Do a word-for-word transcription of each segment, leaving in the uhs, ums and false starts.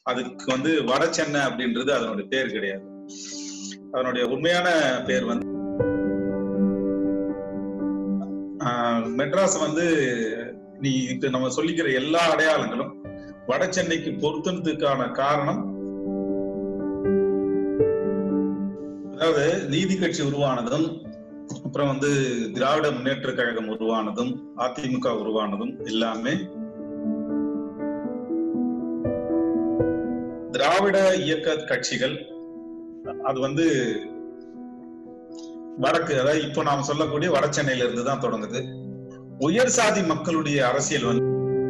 அதுக்கு வந்து வட சென்னை அப்படின்றது அதனுடைய பேர் கிடையாது. அதனுடைய உண்மையான பேர் வந்து மெட்ராஸ் வந்து நீ இப்ப நம்ம சொல்லிக்கிற எல்லா அடையாளங்களும் வட சென்னைக்கு பொருத்தினதுக்கான காரணம், அதாவது நீதி கட்சி உருவானதும், அப்புறம் வந்து திராவிட முன்னேற்ற கழகம் உருவானதும், அதிமுக உருவானதும் எல்லாமே திராவிட இயக்க கட்சிகள். அது வந்து வடக்கு, அதாவது இப்ப நாம சொல்லக்கூடிய வட சென்னையில இருந்து தான் தொடங்குது. உயர் சாதி மக்களுடைய அரசியல் வந்து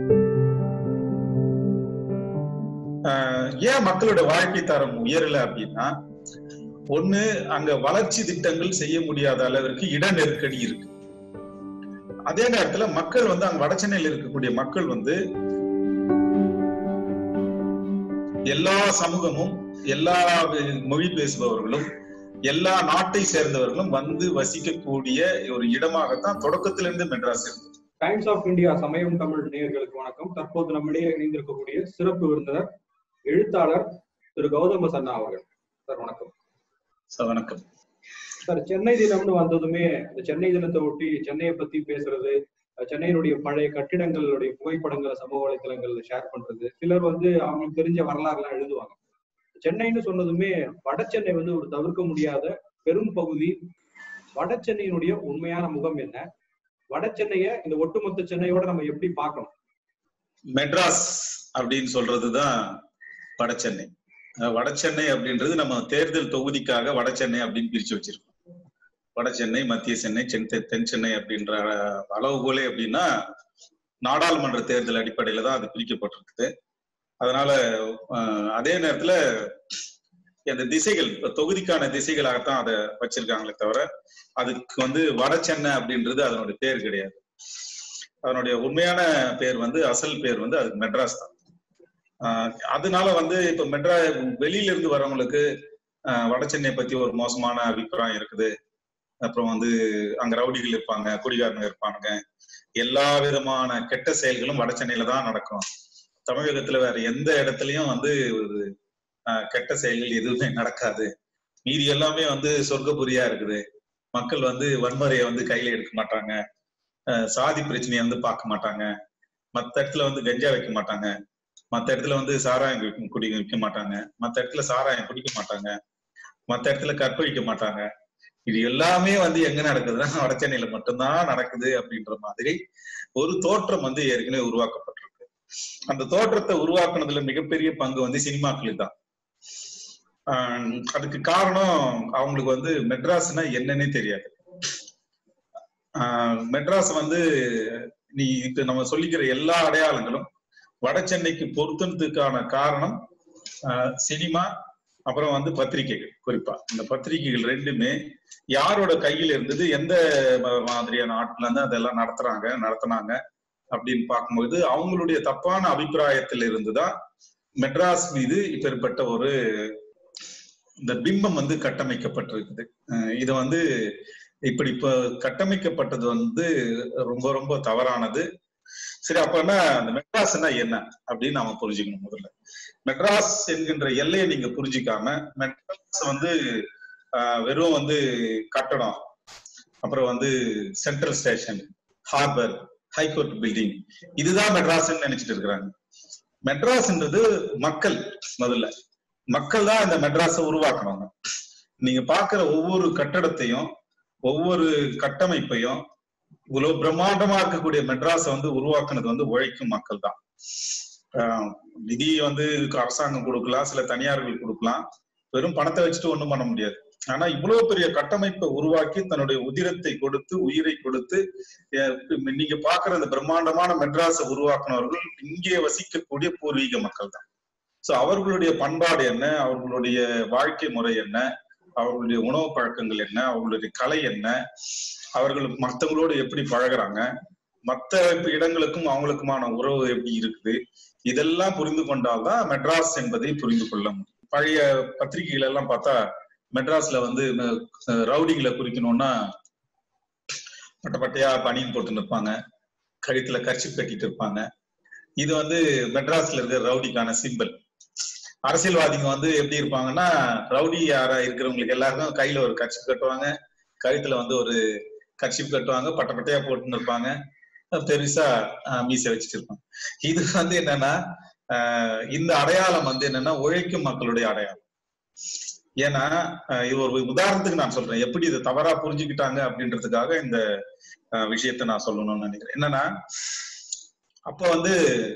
ஏன் மக்களுடைய வாழ்க்கை தரம் உயரல அப்படின்னா, ஒண்ணு அங்க வளர்ச்சி திட்டங்கள் செய்ய முடியாத அளவிற்கு இட நெருக்கடி இருக்கு. அதே நேரத்துல மக்கள் வந்து அங்க வட சென்னையில இருக்கக்கூடிய மக்கள் வந்து எல்லா சமூகமும், எல்லா மொழி பேசுபவர்களும், எல்லா நாட்டை சேர்ந்தவர்களும் வந்து வசிக்கக்கூடிய ஒரு இடமாகத்தான் தொடக்கத்திலிருந்து மெட்ராஸ் இருக்கு. டைம்ஸ் ஆஃப் இந்தியா சமயம் தமிழ் நேயர்களுக்கு வணக்கம். தற்போது நம்மிடையே இணைந்திருக்கக்கூடிய சிறப்பு விருந்தினர் எழுத்தாளர் திரு ளதமசன அவர்கள். சார் வணக்கம். சார் வணக்கம். சார், சென்னை தினம்னு வந்ததுமே இந்த சென்னை தினத்தை ஒட்டி சென்னையை பத்தி பேசுறது, சென்னையினுடைய பழைய கட்டிடங்களுடைய புகைப்படங்களை சமூக வலைத்தளங்கள்ல ஷேர் பண்றது, சிலர் வந்து அவங்களுக்கு தெரிஞ்ச வரலாறு எல்லாம் எழுதுவாங்க. சென்னைன்னு சொன்னதுமே வட சென்னை வந்து ஒரு தவிர்க்க முடியாத பெரும் பகுதி. வட சென்னையினுடைய உண்மையான முகம் என்ன? வட சென்னைய இந்த ஒட்டுமொத்த சென்னையோட நம்ம எப்படி பார்க்கணும்? மெட்ராஸ் அப்படின்னு சொல்றதுதான் வட சென்னை. வட சென்னை அப்படின்றது நம்ம தேர்தல் தொகுதிக்காக வட சென்னை அப்படின்னு பிரிச்சு வச்சிருக்கோம். வட சென்னை, மத்திய சென்னை, சென்னை, தென் சென்னை அப்படின்ற அளவுகோலே அப்படின்னா நாடாளுமன்ற தேர்தல் அடிப்படையில தான் அது பிரிக்கப்பட்டிருக்குது. அதனால அதே நேரத்துல அந்த திசைகள் தொகுதிக்கான திசைகளாகத்தான் அதை வச்சிருக்காங்களே தவிர அதுக்கு வந்து வட சென்னை அப்படின்றது அதனுடைய பேர் கிடையாது. அதனுடைய உண்மையான பேர் வந்து அசல் பேர் வந்து அதுக்கு மெட்ராஸ் தான். ஆஹ் அதனால வந்து இப்ப மெட்ரா வெளியில இருந்து வரவங்களுக்கு ஆஹ் வட சென்னை பத்தி ஒரு மோசமான அபிப்பிராயம் இருக்குது. அப்புறம் வந்து அங்க ரவுடிகள் இருப்பாங்க, குடிகாரங்க இருப்பாங்க, எல்லா விதமான கெட்ட செயல்களும் வட சென்னையில தான் நடக்கும். தமிழகத்துல வேற எந்த இடத்துலயும் வந்து ஒரு ஆஹ் கெட்ட செயல்கள் எதுவுமே நடக்காது. மீதி எல்லாமே வந்து சொர்க்கபுரியா இருக்குது. மக்கள் வந்து வன்முறையை வந்து கையில எடுக்க மாட்டாங்க, அஹ் சாதி பிரச்சனையை வந்து பார்க்க மாட்டாங்க, மற்ற இடத்துல வந்து கஞ்சா வைக்க மாட்டாங்க, மற்ற இடத்துல வந்து சாராயம் குடி வைக்க மாட்டாங்க, மற்ற இடத்துல சாராயம் குடிக்க மாட்டாங்க, மற்ற இடத்துல கற்பழிக்க மாட்டாங்க. இது எல்லாமே வந்து எங்க நடக்குதுன்னா வட சென்னையில மட்டும்தான் நடக்குது அப்படின்ற மாதிரி ஒரு தோற்றம் வந்து ஏற்கனவே உருவாக்கப்பட்டிருக்கு. அந்த தோற்றத்தை உருவாக்குனதுல மிகப்பெரிய பங்கு வந்து சினிமாக்கள் தான். ஆஹ் அதுக்கு காரணம் அவங்களுக்கு வந்து மெட்ராஸ்னா என்னன்னே தெரியாது. ஆஹ் மெட்ராஸ் வந்து நீ இப்ப நம்ம சொல்லிக்கிற எல்லா அடையாளங்களும் வட சென்னைக்கு பொருத்தினதுக்கான காரணம் ஆஹ் சினிமா, அப்புறம் வந்து பத்திரிகைகள். குறிப்பா இந்த பத்திரிகைகள் ரெண்டுமே யாரோட கையில் இருந்தது, எந்த மாதிரியான ஆட்கள் வந்து அதெல்லாம் நடத்துறாங்க நடத்தினாங்க அப்படின்னு பார்க்கும்போது அவங்களுடைய தப்பான அபிப்பிராயத்தில் இருந்துதான் மெட்ராஸ் மீது இப்பேற்பட்ட ஒரு இந்த பிம்பம் வந்து கட்டமைக்கப்பட்டிருக்குது. இது வந்து இப்படி இப்ப கட்டமைக்கப்பட்டது வந்து ரொம்ப ரொம்ப தவறானது. சரி, அப்பன்னா அந்த மெட்ராஸ்னா என்ன அப்படின்னு நாம புரிஞ்சுக்கணும். முதல்ல மெட்ராஸ் என்கின்ற எல்லையை நீங்க புரிஞ்சுக்காம மெட்ராஸ் வந்து ஆஹ் வெறும் வந்து கட்டடம், அப்புறம் வந்து central station, harbour, high court building, இதுதான் மெட்ராஸ் நினைச்சிட்டு இருக்கிறாங்க. மெட்ராஸ்ன்றது மக்கள். முதல்ல மக்கள் தான் இந்த மெட்ராஸை உருவாக்குறாங்க. நீங்க பாக்குற ஒவ்வொரு கட்டடத்தையும், ஒவ்வொரு கட்டமைப்பையும், இவ்வளவு பிரம்மாண்டமா இருக்கக்கூடிய மெட்ராஸை வந்து உருவாக்குனது வந்து உழைக்கும் மக்கள் தான். ஆஹ் நிதி வந்து அரசாங்கம் கொடுக்கலாம், சில தனியார்கள் கொடுக்கலாம், வெறும் பணத்தை வச்சுட்டு ஒண்ணும் பண்ண முடியாது. ஆனா இவ்வளவு பெரிய கட்டமைப்பை உருவாக்கி தன்னுடைய உதிரத்தை கொடுத்து, உயிரை கொடுத்து நீங்க பாக்குற அந்த பிரம்மாண்டமான மெட்ராஸை உருவாக்குனவர்கள் இங்கே வசிக்கக்கூடிய பூர்வீக மக்கள் தான். சோ அவர்களுடைய பண்பாடு என்ன, அவர்களுடைய வாழ்க்கை முறை என்ன, அவர்களுடைய உணவு பழக்கங்கள் என்ன, அவர்களுடைய கலை என்ன, அவர்கள் மற்றவங்களோடு எப்படி பழகுறாங்க, மற்ற இடங்களுக்கும் அவங்களுக்குமான உறவு எப்படி இருக்குது, இதெல்லாம் புரிந்து கொண்டால்தான் மெட்ராஸ் என்பதை புரிந்து கொள்ள முடியும். பழைய பத்திரிகைகள் எல்லாம் பார்த்தா மெட்ராஸ்ல வந்து ரவுடிங்களை குறிக்கணும்னா பட்ட பட்டையா பனியன் போட்டு நிற்பாங்க, கழுத்துல கர்ச்சிப் கட்டிட்டு இருப்பாங்க. இது வந்து மெட்ராஸ்ல இருக்கிற ரவுடிக்கான சிம்பிள். அரசியல்வாதிங்க வந்து எப்படி இருப்பாங்கன்னா, ரவுடி யாரா இருக்கிறவங்களுக்கு எல்லாருக்கும் கையில ஒரு கர்ச்சீப் கட்டுவாங்க, கழுத்துல வந்து ஒரு கர்ச்சீப் கட்டுவாங்க, பட்ட பட்டையா போட்டுன்னு இருப்பாங்க, பெருசா மீசை வச்சுட்டு இருப்பாங்க. இது வந்து என்னன்னா ஆஹ் இந்த அடையாளம் வந்து என்னன்னா உழைக்கும் மக்களுடைய அடையாளம். ஏன்னா இது ஒரு உதாரணத்துக்கு நான் சொல்றேன், எப்படி இதை தவறா புரிஞ்சுக்கிட்டாங்க அப்படின்றதுக்காக இந்த விஷயத்த நான் சொல்லணும்னு நினைக்கிறேன். என்னன்னா அப்ப வந்து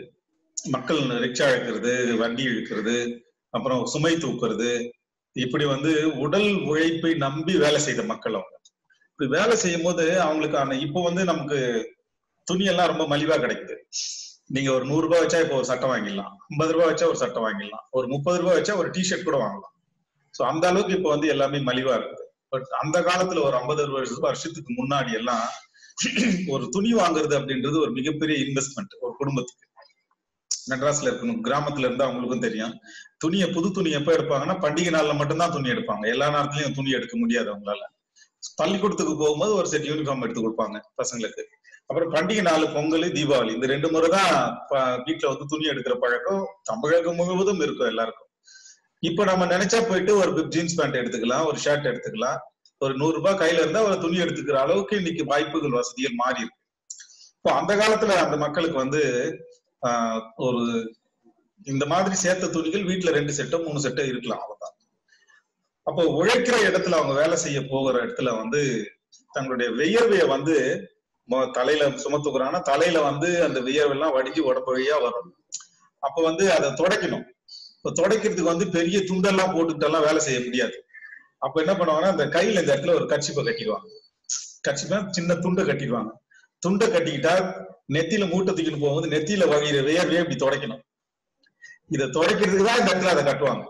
மக்கள் ரிக்ஷா இழுக்கிறது, வண்டி இழுக்கிறது, அப்புறம் சுமை தூக்குறது, இப்படி வந்து உடல் உழைப்பை நம்பி வேலை செய்த மக்கள் அவங்க. இப்படி வேலை செய்யும் போது அவங்களுக்கான இப்போ வந்து நமக்கு துணி எல்லாம் ரொம்ப மலிவா கிடைக்குது. நீங்க ஒரு நூறு ரூபாய் வச்சா இப்போ ஒரு சட்டை வாங்கிடலாம், ஐம்பது ரூபாய் வச்சா ஒரு சட்டை வாங்கிடலாம், ஒரு முப்பது ரூபாய் வச்சா ஒரு டிஷர்ட் கூட வாங்கலாம். சோ அந்த அளவுக்கு இப்போ வந்து எல்லாமே மலிவா இருக்குது. பட் அந்த காலத்துல ஒரு ஐம்பது வருஷத்துக்கு முன்னாடி எல்லாம் ஒரு துணி வாங்குறது அப்படின்றது ஒரு மிகப்பெரிய இன்வெஸ்ட்மெண்ட் ஒரு குடும்பத்துக்கு. மெட்ராஸ்ல இருக்கணும், கிராமத்துல இருந்தா அவங்களுக்கும் தெரியும். துணியை புது துணி எப்ப எடுப்பாங்கன்னா பண்டிகை நாள்ல மட்டும்தான் துணி எடுப்பாங்க, எல்லா நேரத்துலயும் துணி எடுக்க முடியாது அவங்களால. பள்ளிக்கூடத்துக்கு போகும்போது ஒரு செட் யூனிஃபார்ம் எடுத்து கொடுப்பாங்க பசங்களுக்கு. அப்புறம் பண்டிகை நாள், பொங்கல், தீபாவளி, இந்த ரெண்டு முறை தான் வீட்டுல வந்து துணி எடுக்கிற பழக்கம் தமிழகம் முழுவதும் இருக்கும் எல்லாருக்கும். இப்ப நம்ம நினைச்சா போயிட்டு ஒரு ஜீன்ஸ் பேண்ட் எடுத்துக்கலாம், ஒரு ஷர்ட் எடுத்துக்கலாம், ஒரு நூறு ரூபாய் கையில இருந்தா ஒரு துணி எடுத்துக்கிற அளவுக்கு இன்னைக்கு வாய்ப்புகள் வசதிகள் மாறி இருக்கு. இப்போ அந்த காலத்துல அந்த மக்களுக்கு வந்து ஆஹ் ஒரு இந்த மாதிரி சேர்த்த துணிகள் வீட்டுல ரெண்டு செட்டோ மூணு செட்டோ இருக்கலாம், அவ்வளவுதான். அப்போ உழைக்கிற இடத்துல அவங்க வேலை செய்ய போகிற இடத்துல வந்து தங்களுடைய வியர்வைய வந்து தலையில சுமத்துக்கிறாங்கன்னா தலையில வந்து அந்த வியர்வெல்லாம் வடிஞ்சு உடம்பு வழியா வரும். அப்ப வந்து அதை துடைக்கணும். இப்ப துடைக்கிறதுக்கு வந்து பெரிய துண்டெல்லாம் போட்டுக்கிட்டு எல்லாம் வேலை செய்ய முடியாது. அப்ப என்ன பண்ணுவாங்கன்னா அந்த கையில இந்த இடத்துல ஒரு கர்ச்சீப்பை கட்டிடுவாங்க, கர்ச்சீப்பை சின்ன துண்டை கட்டிடுவாங்க. துண்டை கட்டிக்கிட்டா நெத்தியில மூட்டை தூக்கிட்டு போகும்போது நெத்தியில வகையிற வியர்வையை இப்படி துடைக்கணும். இதை துடைக்கிறதுக்கு தான் இந்த இடத்துல அதை கட்டுவாங்க,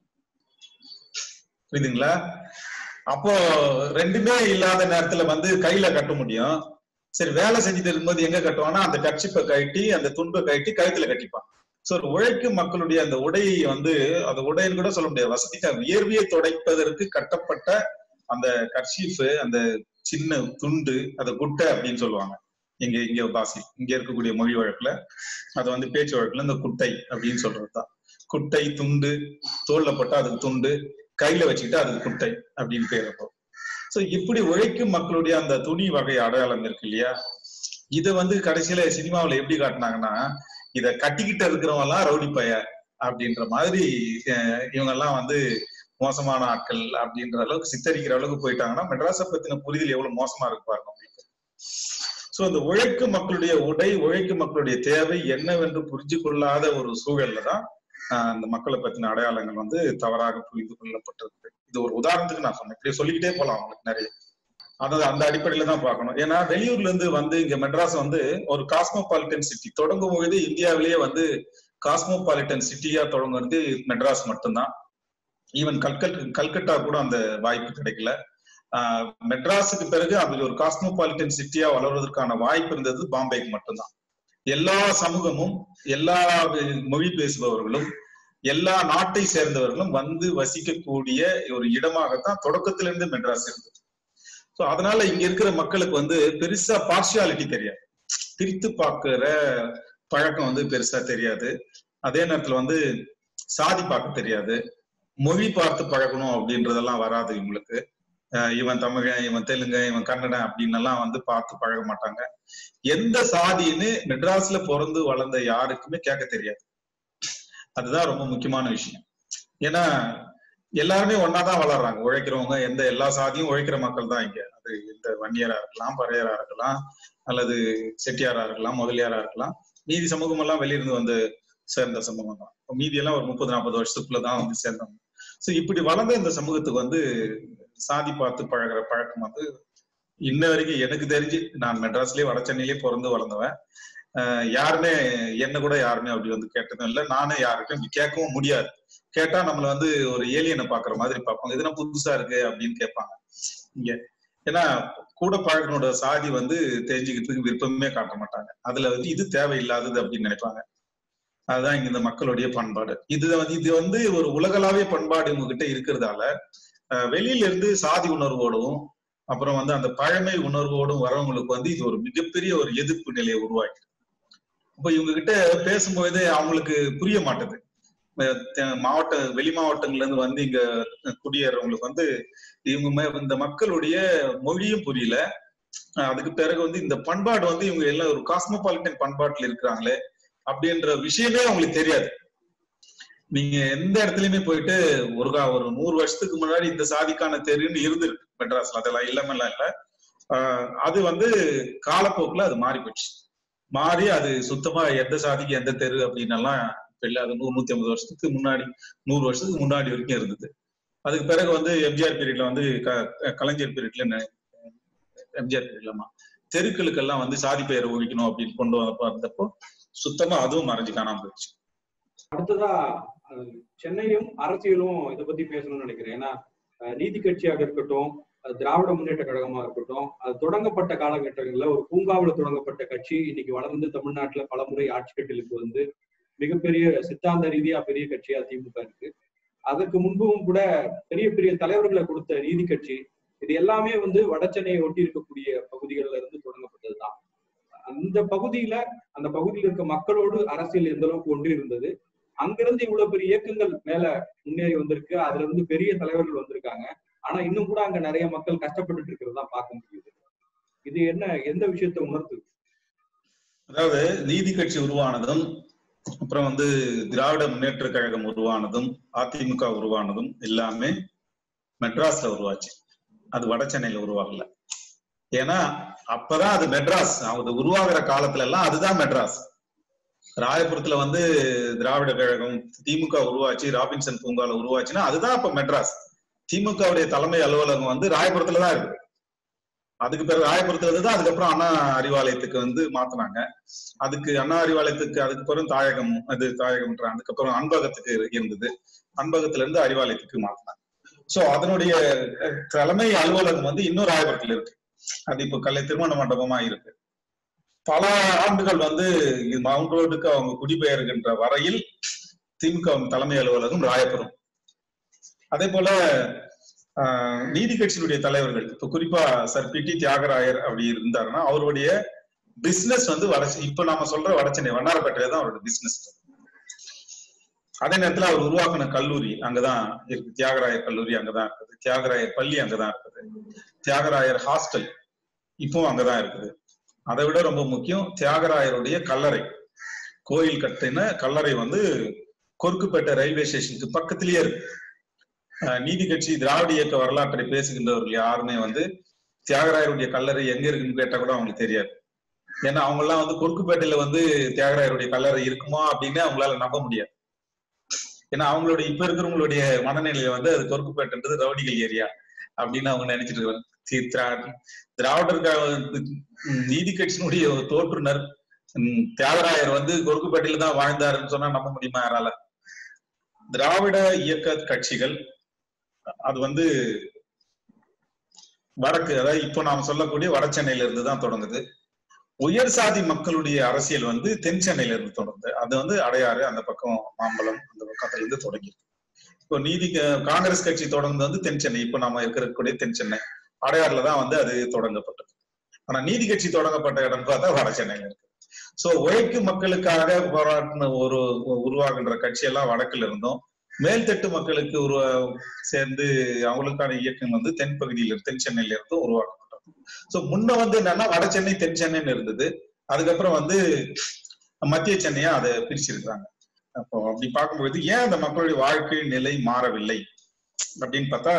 புரியுதுங்களா? அப்போ ரெண்டுமே இல்லாத நேரத்துல வந்து கையில கட்ட முடியும். சரி, வேலை செஞ்சுட்டு இருக்கும்போது எங்க கட்டுவாங்கன்னா அந்த கர்ச்சீப்பை கட்டி அந்த துண்டை கட்டி கழுத்துல கட்டிப்பாங்க. சோ உழைக்கும் மக்களுடைய அந்த உடையை வந்து அந்த உடைன்னு கூட சொல்ல முடியாது, வசதிக்காக வியர்வையை துடைப்பதற்கு கட்டப்பட்ட அந்த கர்ச்சீஃப், அந்த சின்ன துண்டு, அந்த குட்டை அப்படின்னு சொல்லுவாங்க இங்க இங்க பாசி இங்க இருக்கக்கூடிய மொழி வழக்குல, அது வந்து பேச்சு வழக்குல இந்த குட்டை அப்படின்னு சொல்றதுதான். குட்டை, துண்டு, தோல்ல போட்டா அதுக்கு துண்டு, கையில வச்சுக்கிட்டா அதுக்கு குட்டை அப்படின்னு பேர். அப்போ சோ இப்படி உழைக்கும் மக்களுடைய அந்த துணி வகை அடையாளம் இருக்கு இல்லையா, இத வந்து கடைசியில சினிமாவில எப்படி காட்டினாங்கன்னா, இத கட்டிக்கிட்டு இருக்கிறவங்க எல்லாம் ரவுடி பைய அப்படின்ற மாதிரி இவங்க எல்லாம் வந்து மோசமான ஆட்கள் அப்படின்ற அளவுக்கு சித்தரிக்கிற அளவுக்கு போயிட்டாங்கன்னா மெட்ராஸை பத்தின புரிதல் எவ்வளவு மோசமா இருக்கு பாருங்க உங்களுக்கு. சோ அந்த உழைக்கும் மக்களுடைய உடை, உழைக்கும் மக்களுடைய தேவை என்னவென்று புரிஞ்சு கொள்ளாத ஒரு சூழல்ல தான் அந்த மக்களை பத்தின அடையாளங்கள் வந்து தவறாக புரிந்து கொள்ளப்பட்டிருக்கு. இது ஒரு உதாரணத்துக்கு நான் சொன்னேன், இப்படி சொல்லிக்கிட்டே போலாம் அவங்களுக்கு நிறைய. அதாவது அந்த அடிப்படையில தான் பார்க்கணும். ஏன்னா வெளியூர்ல இருந்து வந்து இங்க மெட்ராஸ் வந்து ஒரு காஸ்மோபாலிட்டன் சிட்டி. தொடங்கும் பொழுது இந்தியாவிலேயே வந்து காஸ்மோபாலிட்டன் சிட்டியா தொடங்குறது மெட்ராஸ் மட்டும்தான். ஈவன் கல்கட் கல்கட்டா கூட அந்த வாய்ப்பு கிடைக்கல. ஆஹ் மெட்ராஸுக்கு பிறகு அது ஒரு காஸ்மோபாலிட்டன் சிட்டியா வளர்வதற்கான வாய்ப்பு இருந்தது பாம்பேக்கு மட்டும்தான். எல்லா சமூகமும், எல்லா மொழி பேசுபவர்களும், எல்லா நாட்டை சேர்ந்தவர்களும் வந்து வசிக்கக்கூடிய ஒரு இடமாகத்தான் தொடக்கத்திலிருந்து மெட்ராஸ் இருந்தது. சோ அதனால இங்க இருக்கிற மக்களுக்கு வந்து பெருசா பார்ஷியாலிட்டி தெரியாது, பிரித்து பார்க்கிற பழக்கம் வந்து பெருசா தெரியாது. அதே நேரத்துல வந்து சாதி பார்க்க தெரியாது, மொழி பார்த்து பழகணும் அப்படின்றதெல்லாம் வராது இவங்களுக்கு. இவன் தமிழன், இவன் தெலுங்கு, இவன் கன்னடன் அப்படின்னு எல்லாம் வந்து பார்த்து பழக மாட்டாங்க. எந்த சாதின்னு மெட்ராஸ்ல பிறந்து வளர்ந்த யாருக்குமே கேட்க தெரியாது. அதுதான் ரொம்ப முக்கியமான விஷயம். ஏன்னா எல்லாருமே ஒன்னாதான் வளர்றாங்க, உழைக்கிறவங்க, எந்த எல்லா சாதியும் உழைக்கிற மக்கள் தான் இங்க. அது இந்த வன்னியரா இருக்கலாம், பறையரா இருக்கலாம், அல்லது செட்டியாரா இருக்கலாம், முதலியாரா இருக்கலாம். மீதி சமூகம் எல்லாம் வெளியிருந்து வந்து சேர்ந்த சமூகம் தான். மீதி எல்லாம் ஒரு முப்பது நாற்பது வருஷத்துக்குள்ளதான் வந்து சேர்ந்தவங்க. சோ இப்படி வளர்ந்த இந்த சமூகத்துக்கு வந்து சாதி பார்த்து பழகிற பழக்கம் வந்து இன்ன வரைக்கும் எனக்கு தெரிஞ்சு, நான் மெட்ராஸ்லயே வட சென்னையிலேயே பிறந்து வளர்ந்தவன், ஆஹ் யாருமே என்ன கூட யாருமே அப்படி வந்து கேட்டதும் இல்லை. நானே யாருக்கும் இப்படி கேட்கவும் முடியாது. கேட்டா நம்மள வந்து ஒரு ஏலியனை பாக்குற மாதிரி பார்ப்பாங்க, இதுனா புதுசா இருக்கு அப்படின்னு கேட்பாங்க இங்க. ஏன்னா கூட பழக்கனோட சாதி வந்து தெரிஞ்சுக்கிறதுக்கு விருப்பமே காட்ட மாட்டாங்க. அதுல வந்து இது தேவையில்லாதது அப்படின்னு நினைப்பாங்க. அதுதான் இங்க இந்த மக்களுடைய பண்பாடு. இது வந்து இது வந்து ஒரு உலகளாவிய பண்பாடு உங்ககிட்ட இருக்கிறதால வெளியில இருந்து சாதி உணர்வோடும் அப்புறம் வந்து அந்த பழமை உணர்வோடும் வரவங்களுக்கு வந்து இது ஒரு மிகப்பெரிய ஒரு எதிர்ப்பு நிலையை உருவாக்கி, அப்ப இவங்க கிட்ட பேசும்போது அவங்களுக்கு புரிய மாட்டேது. மாவட்ட வெளி மாவட்டங்கள்ல இருந்து வந்து இங்க குடியேறவங்களுக்கு வந்து இவங்க இந்த மக்களுடைய மொழியும் புரியல. அதுக்கு பிறகு வந்து இந்த பண்பாடு வந்து இவங்க எல்லாம் ஒரு காஸ்மோபாலிட்டன் பண்பாட்டுல இருக்கிறாங்களே அப்படின்ற விஷயமே அவங்களுக்கு தெரியாது. நீங்க எந்த இடத்துலயுமே போயிட்டு ஒரு ஒரு நூறு வருஷத்துக்கு முன்னாடி இந்த சாதிக்கான தெருன்னு இருந்திருக்கு மெட்ராஸ்ல, அதெல்லாம் இல்லாமலாம் இல்ல. ஆஹ் அது வந்து காலப்போக்குல அது மாறி போச்சு. மாறி அது சுத்தமா எந்த சாதிக்கு எந்த தெரு அப்படின்னு எல்லாம் இல்ல. அது நூறு நூத்தி ஐம்பது வருஷத்துக்கு முன்னாடி நூறு வருஷத்துக்கு முன்னாடி வரைக்கும் இருந்தது. அதுக்கு பிறகு வந்து எம்ஜிஆர் பீரியட்ல வந்து கலைஞர் பீரியட்ல எம்ஜிஆர் பீரியட்லமா தெருக்களுக்கெல்லாம் வந்து சாதி பெயரை ஒழிக்கணும் அப்படின்னு கொண்டு வந்தப்போ சுத்தமா அதுவும் மறைஞ்சு காணாம போயிடுச்சு. அடுத்ததா சென்னையும் அரசியலும் இதை பத்தி பேசணும்னு நினைக்கிறேன். ஏன்னா நீதி கட்சியாக இருக்கட்டும், திராவிட முன்னேற்ற கழகமா இருக்கட்டும், அது தொடங்கப்பட்ட காலகட்டங்கள்ல ஒரு பூங்காவில் தொடங்கப்பட்ட கட்சி இன்னைக்கு வளர்ந்து தமிழ்நாட்டுல பல முறை ஆட்சி கட்டிலுக்கு வந்து மிகப்பெரிய சித்தாந்த ரீதியா பெரிய கட்சியா திமுக இருக்கு. அதுக்கு முன்பும் கூட பெரிய பெரிய தலைவர்களை கொடுத்த நீதி கட்சி, இது எல்லாமே வந்து வட சென்னையை ஒட்டி இருக்கக்கூடிய பகுதிகளில இருந்து தொடங்கப்பட்டதுதான். அந்த பகுதியில அந்த பகுதியில் இருக்க மக்களோடு அரசியல் எந்த அளவுக்கு ஒன்றி இருந்தது, அங்கிருந்து இவ்வளவு பெரிய இயக்கங்கள் மேல முன்னேறி வந்திருக்கு, அதுல இருந்து பெரிய தலைவர்கள் வந்திருக்காங்க. ஆனா இன்னும் கூட அங்க நிறைய மக்கள் கஷ்டப்பட்டு இருக்கிறதா பார்க்க முடியுது. இது என்ன எந்த விஷயத்தை உணர்த்து? அதாவது நீதி கட்சி உருவானதும் அப்புறம் வந்து திராவிட முன்னேற்ற கழகம் உருவானதும் அதிமுக உருவானதும் எல்லாமே மெட்ராஸ்ல உருவாச்சு. அது வட சென்னையில உருவாகல. ஏன்னா அப்பதான் அது மெட்ராஸ். அது உருவாகிற காலத்துல எல்லாம் அதுதான் மெட்ராஸ். ராயபுரத்துல வந்து திராவிட கழகம் திமுக உருவாச்சு, ராபின்சன் பூங்கால உருவாச்சுன்னா அதுதான் அப்ப மெட்ராஸ். திமுகவுடைய தலைமை அலுவலகம் வந்து ராயபுரத்துலதான் இருக்கு. அதுக்கு பிறகு ராயபுரத்துல இருந்துதான் அதுக்கப்புறம் அண்ணா அறிவாலயத்துக்கு வந்து மாத்தினாங்க. அதுக்கு அண்ணா அறிவாலயத்துக்கு அதுக்கு பிறகு தாயகம் அது தாயகம் அதுக்கப்புறம் அன்பகத்துக்கு இருந்தது. அன்பகத்துல இருந்து அறிவாலயத்துக்கு மாத்தினாங்க. சோ அதனுடைய தலைமை அலுவலகம் வந்து இன்னும் ராயபுரத்துல இருக்கு. அது இப்போ கலை திருமண மண்டபமா இருக்கு. பல ஆண்டுகள் வந்து மவுண்ட் ரோடுக்கு அவங்க குடிபெயர்கின்ற வரையில் திமுக தலைமை அலுவலகம் ராயபுரம். அதே போல ஆஹ் நீதி கட்சியினுடைய தலைவர்கள் இப்ப குறிப்பா சர் பி டி தியாகராயர் அப்படி இருந்தாருன்னா அவருடைய பிசினஸ் வந்து வட இப்ப நாம சொல்ற வட சென்னை வண்ணாரப்பேட்டையில தான் அவருடைய பிசினஸ். அதே நேரத்துல அவர் உருவாக்கின கல்லூரி அங்கதான் இருக்கு. தியாகராயர் கல்லூரி அங்கதான் இருக்குது. தியாகராயர் பள்ளி அங்கதான் இருக்குது. தியாகராயர் ஹாஸ்டல் இப்பவும் அங்கதான் இருக்குது. அதை விட ரொம்ப முக்கியம் தியாகராயருடைய கல்லறை, கோயில் கட்டின கல்லறை வந்து கொருக்குப்பேட்டை ரயில்வே ஸ்டேஷனுக்கு பக்கத்திலேயே இருக்கு. நீதி கட்சி திராவிட இயக்க வரலாற்றை பேசுகின்றவர்கள் யாருமே வந்து தியாகராயருடைய கல்லறை எங்க இருக்குன்னு கேட்டா கூட அவங்களுக்கு தெரியாது. ஏன்னா அவங்க எல்லாம் வந்து கொருக்குப்பேட்டையில வந்து தியாகராயருடைய கல்லறை இருக்குமா அப்படின்னு அவங்களால நம்ப முடியாது. ஏன்னா அவங்களுடைய இப்ப இருக்கிறவங்களுடைய மனநிலையை வந்து அது கொருக்குப்பேட்டைன்றது ரவுடிகள் ஏரியா அப்படின்னு அவங்க நினைச்சிட்டு இருக்காங்க. திராவிடர் நீதி கட்சியினுடைய தோற்றுனர் தியாகராயர் வந்து கொருக்குப்பேட்டையில தான் வாழ்ந்தாருன்னு சொன்னா நம்ப முடியுமா யாரால? திராவிட இயக்க கட்சிகள் அது வந்து வடக்கு, அதாவது இப்போ நாம சொல்லக்கூடிய வட சென்னையில இருந்து தான் தொடங்குது. உயர் சாதி மக்களுடைய அரசியல் வந்து தென் சென்னையில இருந்து தொடங்குது. அது வந்து அடையாறு அந்த பக்கம் மாம்பலம் அந்த பக்கத்துல இருந்து தொடங்கி. இப்போ நீதி காங்கிரஸ் கட்சி தொடங்குது வந்து தென் சென்னை, இப்போ நாம இருக்கக்கூடிய தென் சென்னை அடையாறுல தான் வந்து அது தொடங்கப்பட்டது. ஆனா நீதி கட்சி தொடங்கப்பட்ட இடம் பார்த்தா வட சென்னையில இருக்கு. சோ உழைக்கும் மக்களுக்காக போராட்டின ஒரு உருவாகின்ற கட்சி எல்லாம் வடக்குல இருந்தோம். மேல்தட்டு மக்களுக்கு உருவ சேர்ந்து அவங்களுக்கான இயக்கம் வந்து தென் பகுதியில தென் சென்னையில இருந்தும் உருவாக்கப்பட்டது. சோ முன்ன வந்து என்னன்னா வட சென்னை தென் சென்னைன்னு இருந்தது. அதுக்கப்புறம் வந்து மத்திய சென்னையா அதை பிரிச்சிருக்கிறாங்க. அப்போ அப்படி பார்க்கும்போது ஏன் அந்த மக்களுடைய வாழ்க்கை நிலை மாறவில்லை அப்படின்னு பார்த்தா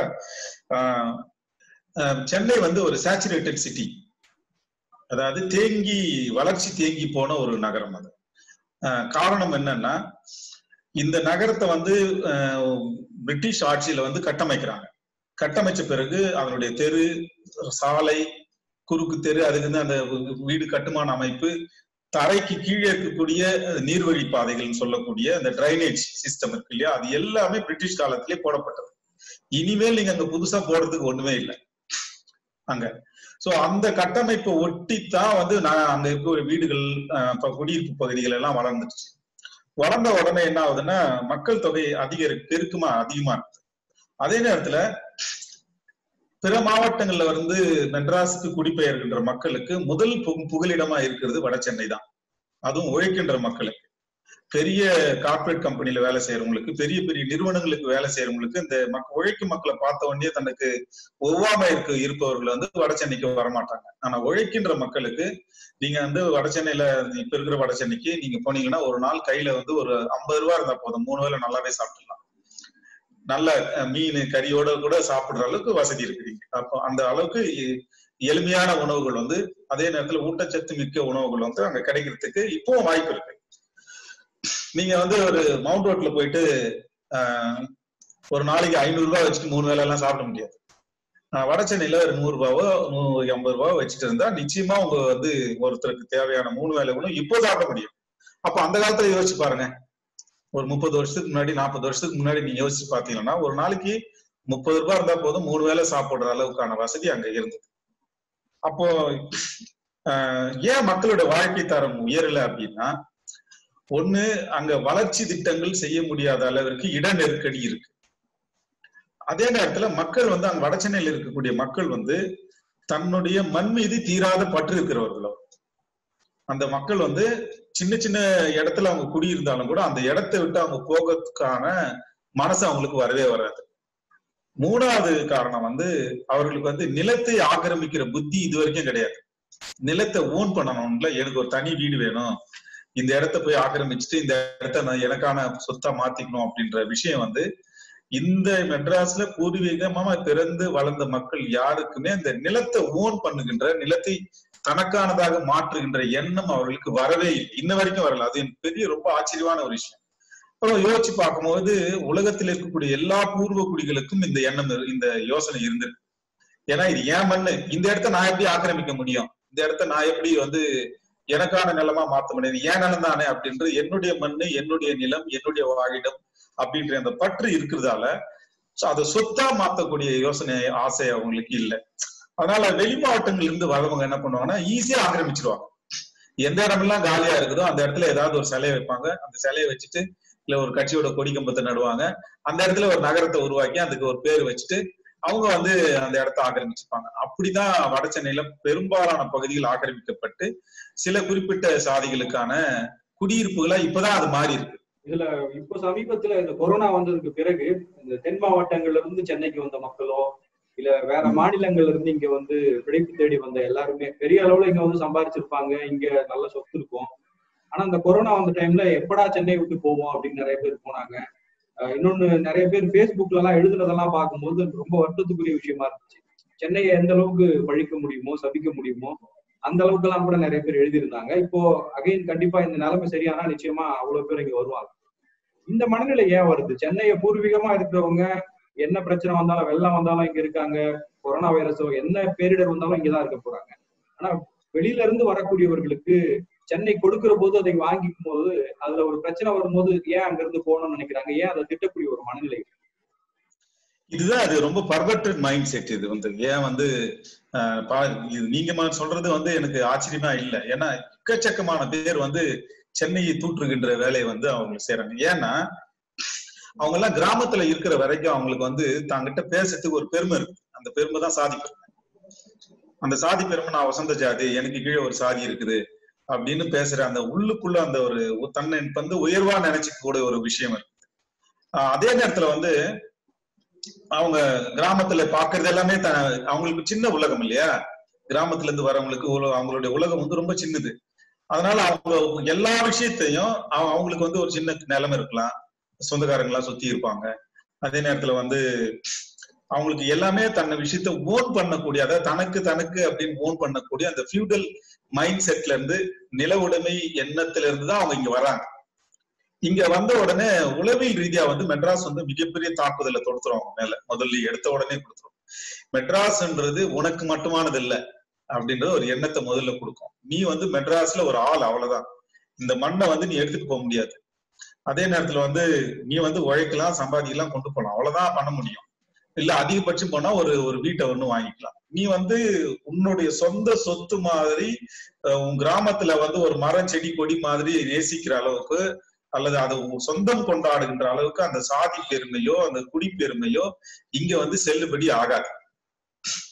ஆஹ் சென்னை வந்து ஒரு சேச்சுரேட்டட் சிட்டி, அதாவது தேங்கி வளர்ச்சி தேங்கி போன ஒரு நகரம். அது காரணம் என்னன்னா இந்த நகரத்தை வந்து பிரிட்டிஷ் ஆட்சியில வந்து கட்டமைக்கிறாங்க. கட்டமைச்ச பிறகு அதனுடைய தெரு, சாலை, குறுக்கு தெரு, அதுக்கு வந்து அந்த வீடு கட்டுமான அமைப்பு, தரைக்கு கீழே இருக்கக்கூடிய நீர்வழி பாதைகள்னு சொல்லக்கூடிய அந்த டிரைனேஜ் சிஸ்டம் இருக்கு இல்லையா, அது எல்லாமே பிரிட்டிஷ் காலத்திலே போடப்பட்டது. இனிமேல் நீங்க அங்க புதுசா போடுறதுக்கு ஒண்ணுமே இல்லை அங்க. சோ அந்த கட்டமைப்பை ஒட்டித்தான் வந்து நான் அங்க இருக்க வீடுகள் குடியிருப்பு பகுதிகள் எல்லாம் வளர்ந்துச்சு. வளர்ந்த உடனே என்ன ஆகுதுன்னா மக்கள் தொகை அதிக பெருக்குமா அதிகமா இருக்கு. அதே நேரத்துல பிற மாவட்டங்கள்ல வந்து மெட்ராஸுக்கு குடிபெயர்கின்ற மக்களுக்கு முதல் புகலிடமா இருக்கிறது வட சென்னை தான். அதுவும் உழைக்கின்ற மக்களுக்கு. பெரிய கார்பரேட் கம்பெனில வேலை செய்யறவங்களுக்கு, பெரிய பெரிய நிறுவனங்களுக்கு வேலை செய்யறவங்களுக்கு இந்த மக்க உழைக்கும் மக்களை பார்த்த உடனே தனக்கு ஒவ்வாமை இருக்கு இருப்பவர்கள் வந்து வட சென்னைக்கு வரமாட்டாங்க. ஆனா உழைக்கின்ற மக்களுக்கு நீங்க வந்து வட சென்னையில இப்ப இருக்கிற வட சென்னைக்கு நீங்க போனீங்கன்னா ஒரு நாள் கையில வந்து ஒரு ஐம்பது ரூபா இருந்தா போதும், மூணு வேளை நல்லாவே சாப்பிடலாம். நல்ல மீன் கறியோட கூட சாப்பிடுற அளவுக்கு வசதி இருக்குறீங்க. அப்போ அந்த அளவுக்கு எளிமையான உணவுகள் வந்து அதே நேரத்துல ஊட்டச்சத்து மிக்க உணவுகள் வந்து அங்க கிடைக்கிறதுக்கு இப்பவும் வாய்ப்பு இருக்கு. நீங்க வந்து ஒரு மவுண்ட் ரோட்ல போயிட்டு ஆஹ் ஒரு நாளைக்கு ஐநூறு ரூபாய் வச்சுட்டு மூணு வேலை எல்லாம் சாப்பிட முடியாது. வட சென்னையில ஒரு நூறு ரூபாவோ நூறு ஐம்பது ரூபாவோ வச்சுட்டு இருந்தா நிச்சயமா உங்க வந்து ஒருத்தருக்கு தேவையான மூணு வேலை கூட இப்போ சாப்பிட முடியும். அப்ப அந்த காலத்துல யோசிச்சு பாருங்க, ஒரு முப்பது வருஷத்துக்கு முன்னாடி நாற்பது வருஷத்துக்கு முன்னாடி நீங்க யோசிச்சு பாத்தீங்கன்னா ஒரு நாளைக்கு முப்பது ரூபாய் இருந்தா போதும் மூணு வேலை சாப்பிடுற அளவுக்கான வசதி அங்க இருந்தது. அப்போ ஆஹ் ஏன் மக்களோட வாழ்க்கை தரம் உயரல அப்படின்னா, ஒண்ணு அங்க வளர்ச்சி திட்டங்கள் செய்ய முடியாத அளவிற்கு இட நெருக்கடி இருக்கு. அதே நேரத்துல மக்கள் வந்து அங்க வட சென்னையில இருக்கக்கூடிய மக்கள் வந்து தன்னுடைய மண் மீது தீராத பற்று இருக்கிறவர்களோ, அந்த மக்கள் வந்து சின்ன சின்ன இடத்துல அவங்க குடியிருந்தாலும் கூட அந்த இடத்தை விட்டு அவங்க போகிறதுக்கான மனசு அவங்களுக்கு வரவே வராது. மூணாவது காரணம் வந்து அவர்களுக்கு வந்து நிலத்தை ஆக்கிரமிக்கிற புத்தி இது வரைக்கும் கிடையாது. நிலத்தை ஓன் பண்ணணும்ல, எனக்கு ஒரு தனி வீடு வேணும், இந்த இடத்த போய் ஆக்கிரமிச்சுட்டு இந்த இடத்த நான் எனக்கான சொத்தா மாத்திக்கணும் அப்படின்ற விஷயம் வந்து இந்த மெட்ராஸ்ல பூர்வீகமா பிறந்து வளர்ந்த மக்கள் யாருக்குமே அந்த நிலத்தை ஓன் பண்ணுகின்ற, நிலத்தை தனக்கானதாக மாற்றுகின்ற எண்ணம் அவர்களுக்கு வரவே இல்லை, இன்ன வரைக்கும் வரல. அது பெரிய ரொம்ப ஆச்சரியமான ஒரு விஷயம். அப்புறம் யோசிச்சு பார்க்கும்போது உலகத்தில் இருக்கக்கூடிய எல்லா பூர்வ குடிகளுக்கும் இந்த எண்ணம் இந்த யோசனை இருந்திருக்கு. ஏன்னா இது ஏன் மண்ணு, இந்த இடத்த நான் எப்படி ஆக்கிரமிக்க முடியும், இந்த இடத்த நான் எப்படி வந்து எனக்கான நிலமா மாத்த முடியாது, ஏன் நிலம் தானே அப்படின்ற என்னுடைய மண்ணு என்னுடைய நிலம் என்னுடைய வாழிடம் அப்படின்ற அந்த பற்று இருக்கிறதால அதை சொத்தா மாத்தக்கூடிய யோசனை ஆசை அவங்களுக்கு இல்லை. அதனால வெளி மாவட்டங்கள்ல இருந்து வரவங்க என்ன பண்ணுவாங்கன்னா ஈஸியா ஆக்கிரமிச்சிருவாங்க. எந்த இடமெல்லாம் காலியா இருக்குதோ அந்த இடத்துல ஏதாவது ஒரு சிலையை வைப்பாங்க, அந்த சிலையை வச்சுட்டு இல்ல ஒரு கட்சியோட கொடி கம்பத்தை நடுவாங்க, அந்த இடத்துல ஒரு நகரத்தை உருவாக்கி அதுக்கு ஒரு பேர் வச்சுட்டு அவங்க வந்து அந்த இடத்த ஆக்கிரமிச்சுப்பாங்க. அப்படிதான் வட சென்னையில பெரும்பாலான பகுதிகள் ஆக்கிரமிக்கப்பட்டு சில குறிப்பிட்ட சாதிகளுக்கான குடியிருப்புகளா இப்பதான் அது மாறி இருக்கு. இதுல இப்போ சமீபத்துல இந்த கொரோனா வந்ததுக்கு பிறகு இந்த தென் மாவட்டங்கள்ல இருந்து சென்னைக்கு வந்த மக்களோ இல்ல வேற மாநிலங்கள்ல இருந்து இங்க வந்து பிழைப்பு தேடி வந்த எல்லாருமே பெரிய அளவுல இங்க வந்து சம்பாதிச்சிருப்பாங்க, இங்க நல்ல சொத்து இருக்கும். ஆனா இந்த கொரோனா வந்த டைம்ல எப்படா சென்னை விட்டு போவோம் அப்படின்னு நிறைய பேர் போனாங்க. இன்னொன்னு நிறைய பேர் பேஸ்புக்ல எல்லாம் எழுதுனதெல்லாம் பார்க்கும்போது ரொம்ப வருத்தத்துக்குரிய விஷயமா இருந்துச்சு. சென்னையை எந்த அளவுக்கு பழிக்க முடியுமோ சபிக்க முடியுமோ அந்த அளவுக்கு எல்லாம் கூட நிறைய பேர் எழுதியிருந்தாங்க. இப்போ அகைன் கண்டிப்பா இந்த நிலைமை சரியானா நிச்சயமா அவ்வளவு பேர் இங்க வருவாங்க. இந்த மனநிலை ஏன் வருது? சென்னையை பூர்வீகமா இருக்கிறவங்க என்ன பிரச்சனை வந்தாலும் வெள்ளம் வந்தாலும் இங்க இருக்காங்க, கொரோனா வைரஸோ என்ன பேரிடர் வந்தாலும் இங்கதான் இருக்க போறாங்க. ஆனா வெளியில இருந்து வரக்கூடியவர்களுக்கு சென்னை கொடுக்கிற போது அதை வாங்கிக்கும் போது அதுல ஒரு பிரச்சனை வரும்போது ஏன் அங்க இருந்து போகணும்னு நினைக்கிறாங்க, ஏன் அதை திட்டக்கூடிய ஒரு மனநிலை? இதுதான் அது ரொம்ப பர்வர்டட் மைண்ட் செட். இது வந்து ஏன் வந்து நீங்க சொல்றது வந்து எனக்கு ஆச்சரியமா இல்லை. ஏன்னா எக்கச்சக்கமான பேர் வந்து சென்னையை தூற்றுகின்ற வேலையை வந்து அவங்க செய்யறாங்க. ஏன்னா அவங்க எல்லாம் கிராமத்துல இருக்கிற வரைக்கும் அவங்களுக்கு வந்து தாங்கிட்ட பேசுறதுக்கு ஒரு பெருமை இருக்கு. அந்த பெருமை தான் சாதி பெருமை. அந்த சாதி பெருமை நான் வசந்த ஜாதி, எனக்கு கீழே ஒரு சாதி இருக்குது அப்படின்னு பேசுற அந்த உள்ளுக்குள்ள அந்த ஒரு தன்னை வந்து உயர்வா நினைச்சுக்க கூட ஒரு விஷயம் இருக்கு. ஆஹ் அதே நேரத்துல வந்து அவங்க கிராமத்துல பாக்குறது எல்லாமே த அவங்களுக்கு சின்ன உலகம் இல்லையா, கிராமத்துல இருந்து வரவங்களுக்கு அவங்களுடைய உலகம் வந்து ரொம்ப சின்னது. அதனால அவங்க எல்லா விஷயத்தையும் அவங்களுக்கு வந்து ஒரு சின்ன நிலைமை இருக்கலாம், சொந்தக்காரங்களா சுத்தி இருப்பாங்க. அதே நேரத்துல வந்து அவங்களுக்கு எல்லாமே தன்னை விஷயத்த ஓன் பண்ணக்கூடிய, அதாவது தனக்கு தனக்கு அப்படின்னு ஓன் பண்ணக்கூடிய அந்த ஃபியூடல் மைண்ட் செட்ல இருந்து நில உடைமை எண்ணத்துல இருந்து தான் அவங்க இங்க வராங்க. இங்க வந்த உடனே உளவியல் ரீதியா வந்து மெட்ராஸ் வந்து மிகப்பெரிய தாக்குதலை தொடுத்துரும் அவங்க மேல. முதல்ல எடுத்த உடனே கொடுத்துரும். மெட்ராஸ்ன்றது உனக்கு மட்டுமானது இல்லை அப்படின்ற ஒரு எண்ணத்தை முதல்ல கொடுக்கும். நீ வந்து மெட்ராஸ்ல ஒரு ஆள், அவ்வளவுதான். இந்த மண்ணை வந்து நீ எடுத்துட்டு போக முடியாது. அதே நேரத்துல வந்து நீ வந்து உழைக்கலாம், சம்பாதிக்கலாம், கொண்டு போகலாம், அவ்வளவுதான் பண்ண முடியும். இல்ல அதிகபட்சம் போனா ஒரு ஒரு வீட்டை ஒண்ணு வாங்கிக்கலாம். நீ வந்து உன்னுடைய சொந்த சொத்து மாதிரி உன் கிராமத்துல வந்து ஒரு மரம் செடி கொடி மாதிரி நேசிக்கிற அளவுக்கு அல்லது அதை சொந்தம் கொண்டாடுகின்ற அளவுக்கு அந்த சாதி பெருமையோ அந்த குடி பெருமையோ இங்க வந்து செல்லுபடி ஆகாது.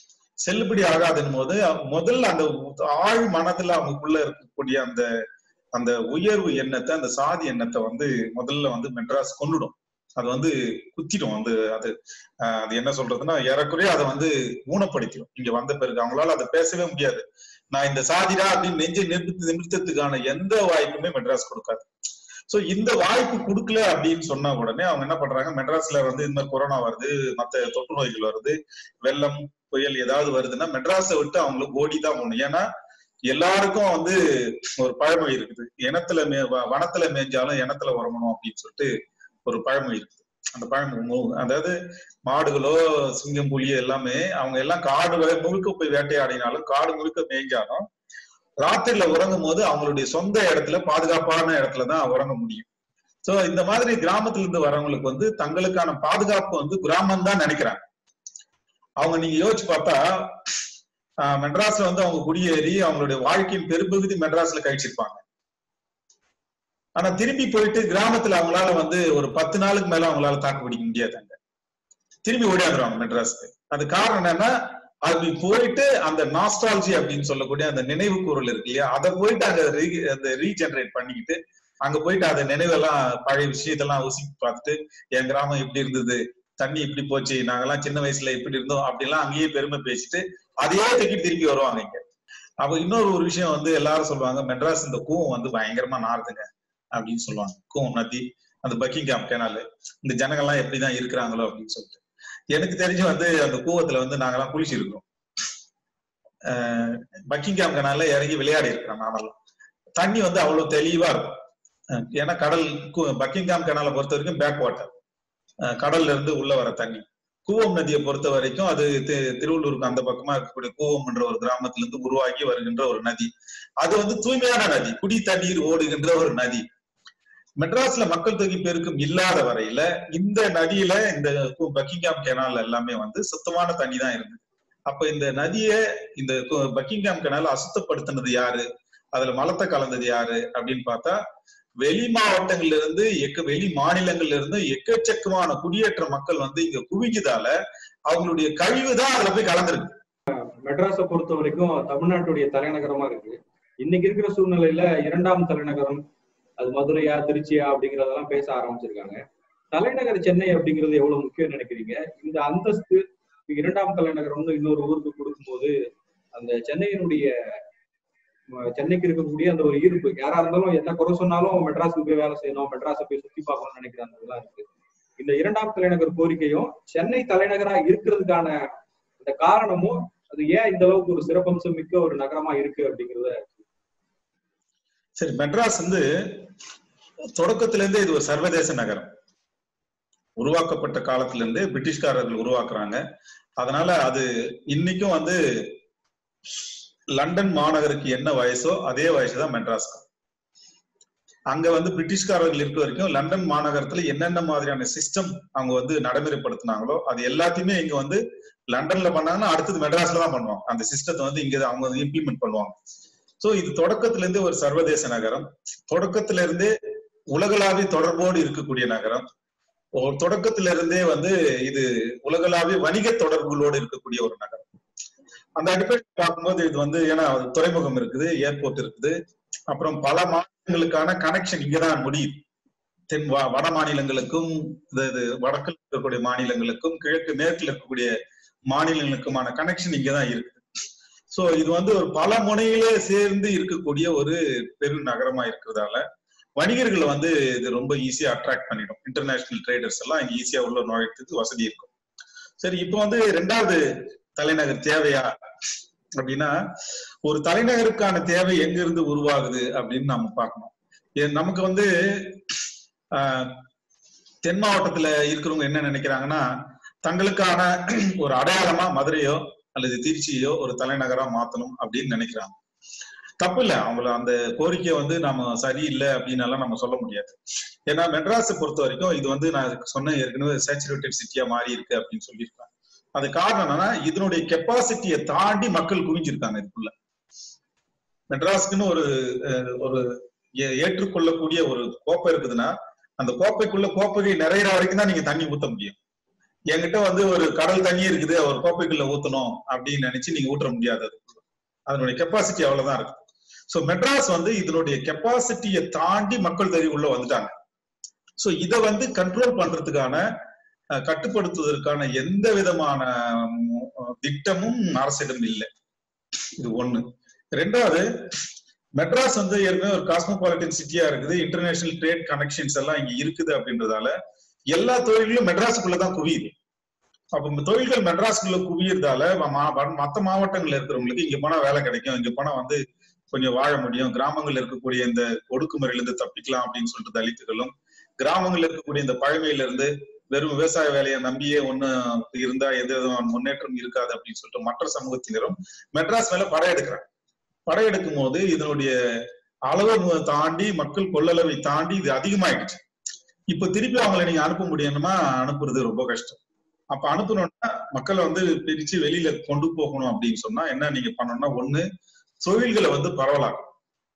செல்லுபடி ஆகாதுன்னு போது முதல்ல அந்த ஆழ் மனதுல அவங்களுக்குள்ள இருக்கக்கூடிய அந்த அந்த உயர்வு எண்ணத்தை, அந்த சாதி எண்ணத்தை வந்து முதல்ல வந்து மெட்ராஸ் கொண்டுடும். அது வந்து குத்திடும். வந்து அது அது என்ன சொல்றதுன்னா ஏறக்குறைய அதை வந்து ஊனப்படுத்திடும். இங்க வந்த பிறகு அவங்களால அதை பேசவே முடியாது. நான் இந்த சாதிடா அப்படின்னு நெஞ்சை நிறுத்தி நிறுத்தத்துக்கான எந்த வாய்ப்புமே மெட்ராஸ் கொடுக்காது. சோ இந்த வாய்ப்பு கொடுக்கல அப்படின்னு சொன்னா உடனே அவங்க என்ன பண்றாங்க, மெட்ராஸ்ல வந்து இந்த மாதிரி கொரோனா வருது, மத்த தொற்று நோய்கள் வருது, வெள்ளம் புயல் ஏதாவது வருதுன்னா மெட்ராஸை விட்டு அவங்களுக்கு ஓடிதான் போகணும். ஏன்னா எல்லாருக்கும் வந்து ஒரு பழமொழி இருக்குது, இனத்துல மே வனத்துல மேய்ஞ்சாலும் இனத்துல உறங்கணும் அப்படின்னு சொல்லிட்டு ஒரு பழமொழி இருக்குது. அந்த பழமொழி அதாவது மாடுகளோ சிங்கம் புலி எல்லாமே அவங்க எல்லாம் காடு முழுக்க போய் வேட்டையாடினாலும் காடு முழுக்க மேய்ஞ்சாலும் ராத்திரில உறங்கும் போது அவங்களுடைய சொந்த இடத்துல பாதுகாப்பான இடத்துலதான் உறங்க முடியும். சோ இந்த மாதிரி கிராமத்துல இருந்து வரவங்களுக்கு வந்து தங்களுக்கான பாதுகாப்பு வந்து கிராமம் தான் நினைக்கிறாங்க. அவங்க நீங்க யோசிச்சு பார்த்தா ஆஹ் மெட்ராஸ்ல வந்து அவங்க குடியேறி அவங்களுடைய வாழ்க்கையின் பெரும்பகுதி மெட்ராஸ்ல கழிச்சிருப்பாங்க. ஆனா திரும்பி போயிட்டு கிராமத்துல அவங்களால வந்து ஒரு பத்து நாளுக்கு மேல அவங்களால தாக்கு பிடிக்க முடியாது. அங்க திரும்பி ஓடியாந்துருவாங்க மெட்ராஸ்க்கு. அது காரணம் என்னன்னா அப்படி போயிட்டு அந்த நாஸ்டாலஜி அப்படின்னு சொல்லக்கூடிய அந்த நினைவு கூறல் இருக்கு இல்லையா, அதை போயிட்டு அங்க அந்த ரீஜெனரேட் பண்ணிக்கிட்டு அங்க போயிட்டு அந்த நினைவெல்லாம் பழைய விஷயத்தெல்லாம் உசிப்பி பார்த்துட்டு என் கிராமம் இப்படி இருந்தது, தண்ணி இப்படி போச்சு, நாங்கெல்லாம் சின்ன வயசுல இப்படி இருந்தோம் அப்படிலாம் அங்கேயே பெருமை பேசிட்டு அதையே தூக்கிட்டு திரும்பி வருவாங்க இங்க. அப்ப இன்னொரு ஒரு விஷயம் வந்து எல்லாரும் சொல்லுவாங்க, மெட்ராஸ் இந்த கூவம் வந்து பயங்கரமா நாறுதுங்க அப்படின்னு சொல்லுவாங்க. கூவம் நதி, அந்த பக்கிங்காம் கெனாலு, இந்த ஜனங்கள்லாம் எப்படிதான் இருக்கிறாங்களோ அப்படின்னு சொல்லிட்டு. எனக்கு தெரிஞ்சு வந்து அந்த கூவத்துல வந்து நாங்கெல்லாம் குளிச்சிருக்கோம். அஹ் பக்கிங்காம் கெனால்ல இறங்கி விளையாடி இருக்கிறோம் நாமெல்லாம். தண்ணி வந்து அவ்வளவு தெளிவா இருக்கும். ஏன்னா கடல் பக்கிங்காம் கெனாலை பொறுத்த வரைக்கும் பேக் வாட்டர், கடல்ல இருந்து உள்ள வர தண்ணி. கூவம் நதியை பொறுத்த வரைக்கும் அது திருவள்ளூருக்கு அந்த பக்கமா இருக்கக்கூடிய கூவம் என்ற ஒரு கிராமத்துல இருந்து உருவாகி வருகின்ற ஒரு நதி. அது வந்து தூய்மையான நதி, குடி தண்ணீர் ஓடுகின்ற ஒரு நதி. மெட்ராஸ்ல மக்கள் தொகை பெருக்கம் இல்லாத வரையில இந்த நதியில இந்த பக்கிங்காம் கெனால் எல்லாமே வந்து சுத்தமான தண்ணி தான் இருந்தது. அப்ப இந்த நதியை இந்த பக்கிங்காம் கெனால் அசுத்தப்படுத்தினது யாரு, அதுல மலத்தை கலந்தது யாரு அப்படின்னு பார்த்தா வெளி மாவட்டங்கள்ல இருந்து எக்க வெளி மாநிலங்கள்ல இருந்து எக்கச்சக்கமான குடியேற்ற மக்கள் வந்து இங்க குவிஞ்சதால அவங்களுடைய கழிவு தான் அதுல போய் கலந்துருக்கு. மெட்ராஸை பொறுத்த வரைக்கும் தமிழ்நாட்டுடைய தலைநகரமா இருக்கு. இன்னைக்கு இருக்கிற சூழ்நிலையில இரண்டாம் தலைநகரம் அது மதுரையா திருச்சியா அப்படிங்கறதெல்லாம் பேச ஆரம்பிச்சிருக்காங்க. தலைநகர் சென்னை அப்படிங்கிறது எவ்வளவு முக்கியம் நினைக்கிறீங்க? இந்த அந்தஸ்து இரண்டாம் தலைநகரம்னு இன்னொரு ஊருக்கு கொடுக்கும்போது அந்த சென்னையினுடைய சென்னைக்கு இருக்கக்கூடிய அந்த ஒரு ஈர்ப்பு, யாரா இருந்தாலும் என்ன குறை சொன்னாலும் மெட்ராஸுக்கு போய் வேலை செய்யணும், மெட்ராஸை போய் சுத்தி பார்க்கணும்னு நினைக்கிற அந்த இதெல்லாம் இருக்கு. இந்த இரண்டாம் தலைநகர் கோரிக்கையும் சென்னை தலைநகரா இருக்கிறதுக்கான அந்த காரணமும் அது ஏன் இந்த அளவுக்கு ஒரு சிறப்பம்சம் மிக்க ஒரு நகரமா இருக்கு அப்படிங்கிறத. சரி, மெட்ராஸ் வந்து தொடக்கத்துல இருந்தே இது ஒரு சர்வதேச நகரம். உருவாக்கப்பட்ட காலத்துல இருந்து பிரிட்டிஷ்காரர்கள் உருவாக்குறாங்க. அதனால அது இன்னைக்கும் வந்து லண்டன் மாநகருக்கு என்ன வயசோ அதே வயசுதான் மெட்ராஸ்க்கு. அங்க வந்து பிரிட்டிஷ்காரர்கள் இருக்க வரைக்கும் லண்டன் மாநகரத்துல என்னென்ன மாதிரியான சிஸ்டம் அவங்க வந்து நடைமுறைப்படுத்தினாங்களோ அது எல்லாத்தையுமே இங்க வந்து லண்டன்ல பண்ணாங்கன்னா அடுத்தது மெட்ராஸ்ல தான் பண்ணுவாங்க. அந்த சிஸ்டத்தை வந்து இங்க அவங்க வந்து இம்ப்ளிமெண்ட் பண்ணுவாங்க. சோ இது தொடக்கத்துல இருந்தே ஒரு சர்வதேச நகரம், தொடக்கத்துல இருந்தே உலகளாவிய தொடர்போடு இருக்கக்கூடிய நகரம், தொடக்கத்துல இருந்தே வந்து இது உலகளாவிய வணிக தொடர்புகளோடு இருக்கக்கூடிய ஒரு நகரம். அந்த அடிப்படையில் பார்க்கும்போது இது வந்து ஏன்னா துறைமுகம் இருக்குது, ஏர்போர்ட் இருக்குது, அப்புறம் பல மாநிலங்களுக்கான கனெக்ஷன் இங்கதான் முடியுது. தென் வட மாநிலங்களுக்கும் வடக்கில் இருக்கக்கூடிய மாநிலங்களுக்கும் கிழக்கு மேற்கில் இருக்கக்கூடிய மாநிலங்களுக்குமான கனெக்ஷன் இங்கதான் இருக்குது. சோ இது வந்து ஒரு பல முனையிலே சேர்ந்து இருக்கக்கூடிய ஒரு பெரு நகரமா இருக்கிறதால வணிகர்களை வந்து இது ரொம்ப ஈஸியா அட்ராக்ட் பண்ணிடும். இன்டர்நேஷனல் ட்ரேடர்ஸ் எல்லாம் இங்க ஈஸியா உள்ள நுழைக்கிறதுக்கு வசதி இருக்கும். சரி, இப்போ வந்து ரெண்டாவது தலைநகர் தேவையா அப்படின்னா, ஒரு தலைநகருக்கான தேவை எங்க இருந்து உருவாகுது அப்படின்னு நம்ம பார்க்கணும். நமக்கு வந்து ஆஹ் தென் மாவட்டத்துல இருக்கிறவங்க என்ன நினைக்கிறாங்கன்னா, தங்களுக்கான ஒரு அடையாளமா மதுரையோ அல்லது திருச்சியோ ஒரு தலைநகரா மாத்தணும் அப்படின்னு நினைக்கிறாங்க. தப்பு இல்லை, அவங்கள அந்த கோரிக்கையை வந்து நம்ம சரியில்லை அப்படின்னு எல்லாம் நம்ம சொல்ல முடியாது. ஏன்னா மெட்ராஸை பொறுத்த வரைக்கும் இது வந்து நான் சொன்ன ஏற்கனவே சேச்சுரேட்டட் சிட்டியா மாறி இருக்கு அப்படின்னு சொல்லியிருக்காங்க. அது காரணம் என்னன்னா, இதனுடைய கெப்பாசிட்டியை தாண்டி மக்கள் குவிஞ்சிருக்காங்க இதுக்குள்ள. மெட்ராஸ்க்குன்னு ஒரு ஒரு ஏற்றுக்கொள்ளக்கூடிய ஒரு கோப்பை இருக்குதுன்னா அந்த கோப்பைக்குள்ள கோப்பையை நிறையிற வரைக்கும் தான் நீங்க தண்ணி ஊத்த முடியும். என்கிட்ட வந்து ஒரு கடல் தண்ணி இருக்குது, ஒரு கோப்பைக்குள்ள ஊத்தணும் அப்படின்னு நினைச்சு நீங்க ஊற்ற முடியாது. அதுக்குள்ள அதனுடைய கெப்பாசிட்டி அவ்வளவுதான் இருக்கு. சோ மெட்ராஸ் வந்து இதனுடைய கெப்பாசிட்டியை தாண்டி மக்கள் தொகை உள்ள வந்துட்டாங்க. சோ இதை வந்து கண்ட்ரோல் பண்றதுக்கான கட்டுப்படுத்துவதற்கான எந்த விதமான திட்டமும் அரசிடம் இல்லை. இது ஒண்ணு. ரெண்டாவது, மெட்ராஸ் வந்து ஏற்கனவே ஒரு காஸ்மோபாலிட்டன் சிட்டியா இருக்குது, இன்டர்நேஷனல் ட்ரேட் கனெக்ஷன்ஸ் எல்லாம் இங்க இருக்குது அப்படின்றதால எல்லா தொழில்களும் மெட்ராஸுக்குள்ளதான் குவியுது. அப்ப தொழில்கள் மெட்ராஸ்குள்ள குவியறதால மற்ற மாவட்டங்கள்ல இருக்கிறவங்களுக்கு இங்க போனா வேலை கிடைக்கும், இங்க போனா வந்து கொஞ்சம் வாழ முடியும், கிராமங்கள்ல இருக்கக்கூடிய இந்த ஒடுக்குமுறையில இருந்து தப்பிக்கலாம் அப்படின்னு சொல்லிட்டு தலித்துகளும், கிராமங்கள்ல இருக்கக்கூடிய இந்த பழமையில இருந்து வெறும் விவசாய வேலையை நம்பியே ஒண்ணு இருந்தா எந்த விதமான முன்னேற்றம் இருக்காது அப்படின்னு சொல்லிட்டு மற்ற சமூகத்தினரும் மெட்ராஸ் மேல படையெடுக்கிறாங்க. படையெடுக்கும் போது இதனுடைய அளவை தாண்டி, மக்கள் கொள்ளளவை தாண்டி இது அதிகமாயிடுச்சு. இப்ப திருப்பி அவங்களை நீங்க அனுப்ப முடியணுமா, அனுப்புறது ரொம்ப கஷ்டம். அப்ப அனுப்பணும்னா மக்களை வந்து பிரிச்சு வெளியில கொண்டு போகணும் அப்படின்னு சொன்னா என்ன நீங்க பண்ணணும்னா, ஒண்ணு தொழில்களை வந்து பரவலாக்கணும்.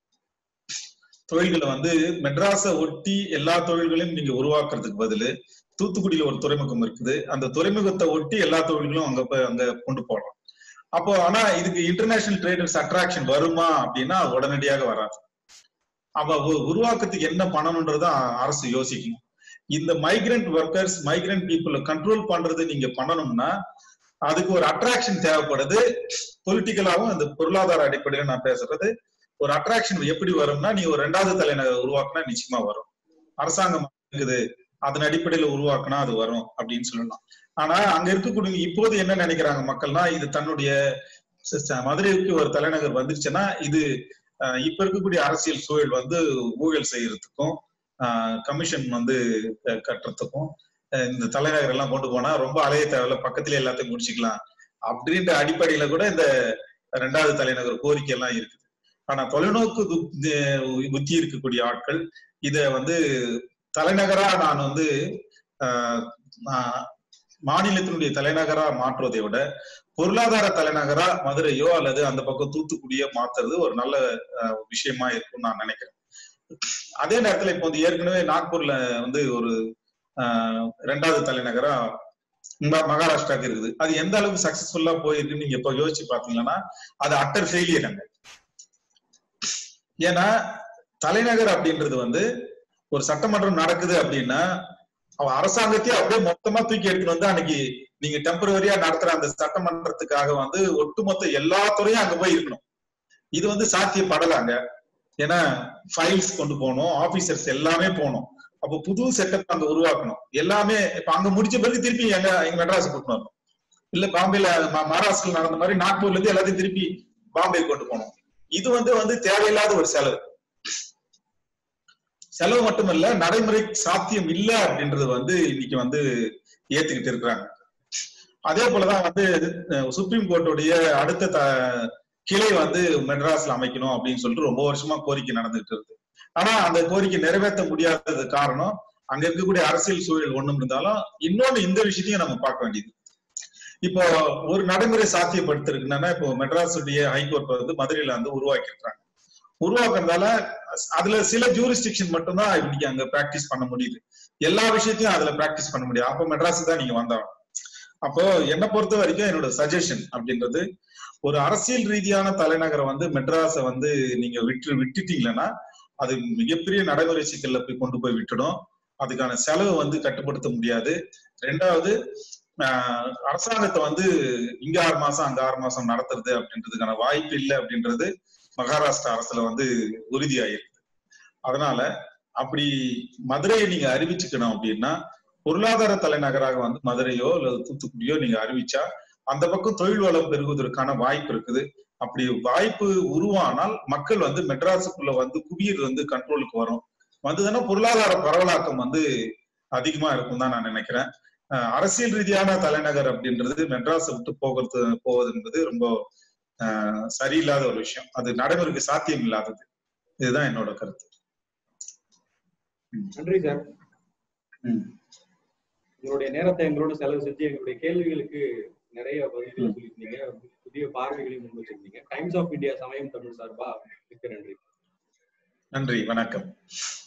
தொழில்களை வந்து மெட்ராஸை ஒட்டி எல்லா தொழில்களையும் நீங்க உருவாக்குறதுக்கு பதிலு தூத்துக்குடியில ஒரு துறைமுகம் இருக்குது, அந்த துறைமுகத்தை ஒட்டி எல்லா தொழில்களும் அங்க அங்க கொண்டு போகலாம். அப்போ ஆனா இதுக்கு இன்டர்நேஷனல் ட்ரேடர்ஸ் அட்ராக்ஷன் வருமா அப்படின்னா உடனடியாக வராது. அப்ப உருவாக்கத்துக்கு என்ன பண்ணணும்ன்றத அரசு யோசிக்கணும். இந்த மைக்ரண்ட் ஒர்க்கர்ஸ், மைக்ரண்ட் பீப்புளை கண்ட்ரோல் பண்றது நீங்க பண்ணணும்னா அதுக்கு ஒரு அட்ராக்ஷன் தேவைப்படுது. பொலிட்டிக்கலாவும் இந்த பொருளாதார அடிப்படையில நான் பேசுறது, ஒரு அட்ராக்ஷன் எப்படி வரும்னா, நீ ஒரு ரெண்டாவது தலைநகர் உருவாக்குனா நிச்சயமா வரும். அரசாங்கம் இருக்குது, அதன் அடிப்படையில உருவாக்குனா அது வரும் அப்படின்னு சொல்லலாம். ஆனா அங்க இருக்கக்கூடிய இப்போது என்ன நினைக்கிறாங்க மக்கள்னா, இது தன்னுடைய மதுரைக்கு ஒரு தலைநகர் வந்துருச்சுன்னா இது இப்ப இருக்கக்கூடிய அரசியல் சூழல் வந்து ஊழல் செய்யறதுக்கும் கமிஷன் வந்து கட்டுறதுக்கும் இந்த தலைநகர் எல்லாம் கொண்டு போனா ரொம்ப அலைய தேவையில்ல, பக்கத்துல எல்லாத்தையும் முடிச்சுக்கலாம் அப்படின்ற அடிப்படையில கூட இந்த ரெண்டாவது தலைநகர் கோரிக்கை எல்லாம் இருக்குது. ஆனா தொலைநோக்கு புத்தி இருக்கக்கூடிய ஆட்கள் இத வந்து தலைநகரா நான் வந்து ஆஹ் மாநிலத்தினுடைய தலைநகரா மாற்றுவதை விட பொருளாதார தலைநகரா மதுரையோ அல்லது அந்த பக்கம் தூத்துக்குடியோ மாத்துறது ஒரு நல்ல விஷயமா இருக்கும்னு நான் நினைக்கிறேன். அதே நேரத்துல இப்போ வந்து ஏற்கனவே நாக்பூர்ல வந்து ஒரு ஆஹ் ரெண்டாவது தலைநகரா மகாராஷ்டிராக்கு இருக்குது. அது எந்த அளவுக்கு சக்சஸ்ஃபுல்லா போயிருக்குன்னு நீங்க இப்ப யோசிச்சு பாத்தீங்கன்னா அது அட்டர் ஃபெயிலியர் அங்க. ஏன்னா தலைநகர் அப்படின்றது வந்து ஒரு சட்டமன்றம் நடக்குது அப்படின்னா அவன் அரசாங்கத்தையே அப்படியே மொத்தமா தூக்கி எடுத்துட்டு வந்து அன்னைக்கு நீங்க டெம்பரவரியா நடத்துற அந்த சட்டமன்றத்துக்காக வந்து ஒட்டுமொத்த எல்லா துறையும் அங்க போய் இருக்கணும். இது வந்து சாத்தியப்படலாங்க. ஏன்னா ஃபைல்ஸ் கொண்டு போகணும், ஆபீசர்ஸ் எல்லாமே போகணும். அப்போ புது செட்டப் அங்க உருவாக்கணும். எல்லாமே இப்ப அங்க முடிச்ச பிறகு திருப்பி எங்க எங்க மெட்ராஸ் கூட்டு வரணும். இல்ல பாம்பேல மகாராஷ்டிரா நடந்த மாதிரி நாக்பூர்ல இருந்து எல்லாத்தையும் திருப்பி பாம்பே கொண்டு போகணும். இது வந்து வந்து தேவையில்லாத ஒரு செலவு. செலவு மட்டுமல்ல, நடைமுறை சாத்தியம் இல்லை அப்படின்றது வந்து இன்னைக்கு வந்து ஏத்துக்கிட்டு இருக்கிறாங்க. அதே போலதான் வந்து சுப்ரீம் கோர்ட்டுடைய அடுத்த த கிளை வந்து மெட்ராஸ்ல அமைக்கணும் அப்படின்னு சொல்லிட்டு ரொம்ப வருஷமா கோரிக்கை நடந்துட்டு இருக்கு. ஆனா அந்த கோரிக்கை நிறைவேற்ற முடியாதது காரணம் அங்க இருக்கக்கூடிய அரசியல் சூழல் ஒண்ணும் இருந்தாலும் இன்னொன்னு இந்த விஷயத்தையும் நம்ம பார்க்க வேண்டியது. இப்போ ஒரு நடைமுறை சாத்தியப்படுத்திருக்குன்னா, இப்போ மெட்ராஸுடைய ஹைகோர்ட் வந்து மதுரையில வந்து உருவாக்கி இருக்காங்க. உருவாக்குறதால அதுல சில ஜூரிஸ்டிக்ஷன் மட்டும்தான் இன்னைக்கு அங்க பிராக்டிஸ் பண்ண முடியுது. எல்லா விஷயத்தையும் அதுல பிராக்டிஸ் பண்ண முடியாது. அப்போ மெட்ராஸ் தான் நீங்க வந்தாங்க. அப்போ என்னை பொறுத்த வரைக்கும் என்னோட சஜஷன் அப்படின்றது, ஒரு அரசியல் ரீதியான தலைநகரை வந்து மெட்ராஸை வந்து நீங்க விட்டு விட்டுட்டீங்கன்னா அது மிகப்பெரிய நடைமுறை சிக்கல்ல போய் கொண்டு போய் விட்டுடும். அதுக்கான செலவு வந்து கட்டுப்படுத்த முடியாது. ரெண்டாவது, ஆஹ் அரசாங்கத்தை வந்து இங்க ஆறு மாசம் அங்க ஆறு மாசம் நடத்துறது அப்படின்றதுக்கான வாய்ப்பு இல்லை அப்படின்றது மகாராஷ்டிரா அரசுல வந்து உறுதியாயிருக்கு. அதனால அப்படி மதுரையை நீங்க அறிவிச்சுக்கணும் அப்படின்னா பொருளாதார தலைநகராக வந்து மதுரையோ அல்லது தூத்துக்குடியோ நீங்க அறிவிச்சா அந்த பக்கம் தொழில் வளம் பெருகுவதற்கான வாய்ப்பு இருக்குது. அப்படி வாய்ப்பு உருவானால் மக்கள் வந்து மெட்ராஸுக்குள்ள வந்து குவியல் வந்து கண்ட்ரோலுக்கு வரும். வந்ததுன்னா பொருளாதார பரவலாக்கம் வந்து அதிகமா இருக்கும் தான் நான் நினைக்கிறேன். அஹ் அரசியல் ரீதியான தலைநகர் அப்படின்றது மெட்ராஸை விட்டு போகிறது போவது என்பது ரொம்ப ஆஹ் சரியில்லாத ஒரு விஷயம். அது நடைமுறைக்கு சாத்தியம் இல்லாதது. இதுதான் என்னோட கருத்து. நன்றி சார். உங்களுடைய நேரத்தை எங்களோட செலவு செஞ்சு எங்களுடைய கேள்விகளுக்கு நிறைய பதில்களை சொல்லியிருந்தீங்க, புதிய பார்வைகளையும் முன் வச்சிருந்தீங்க. டைம்ஸ் ஆஃப் இந்தியா சமயம் தமிழ் சார்பா மிக்க நன்றி. நன்றி, வணக்கம்.